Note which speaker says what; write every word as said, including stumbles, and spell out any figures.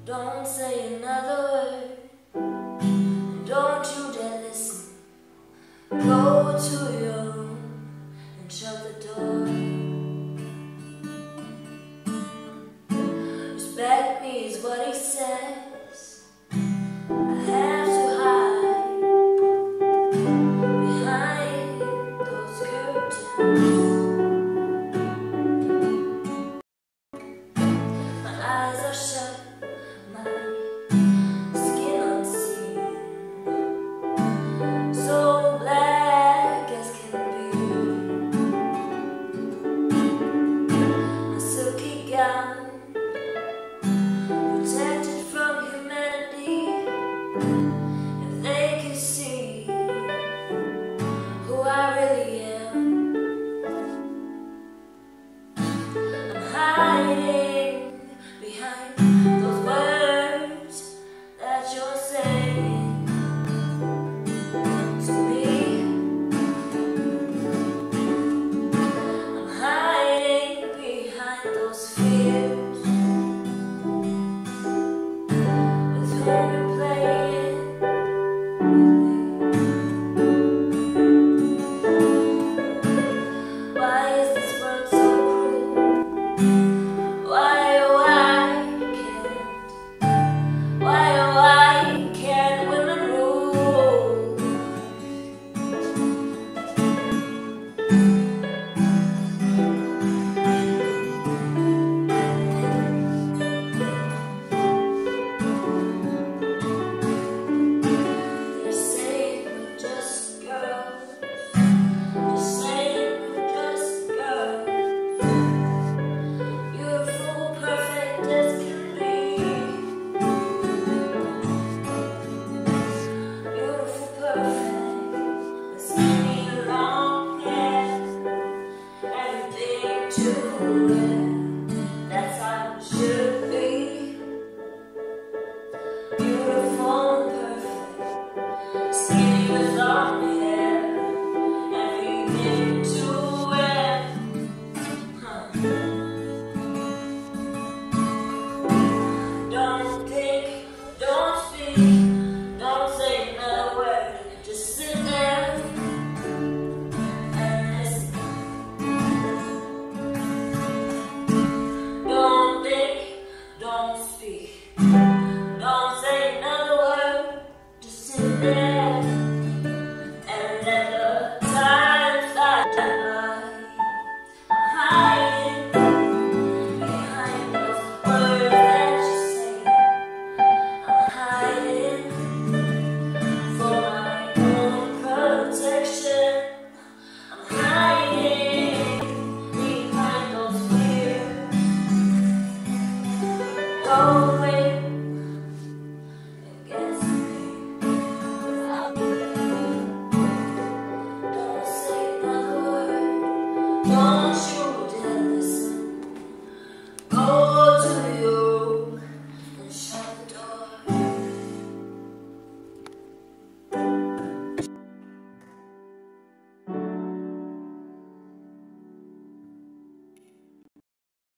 Speaker 1: Don't say another word, and don't you dare listen. Go to your room and shut the door. Respect me is what he says. I have to hide behind those curtains. My eyes are shut, my skin unseen, so black as can be. My silky gown, protected from humanity. If they could see who I really am, I'm hiding behind those words that you're saying to me. I'm hiding behind those fears with whom you're playing with me. Why is this world so cruel? Why, oh, why can't, why, oh, why can't women rule? They're saying we're just girls, they're saying we're just girls, beautiful, perfect as can be, beautiful, perfect, skinny, long hair, everything to wear, that's how it should be. Beautiful and perfect, skinny with long hair, everything to wear. Huh.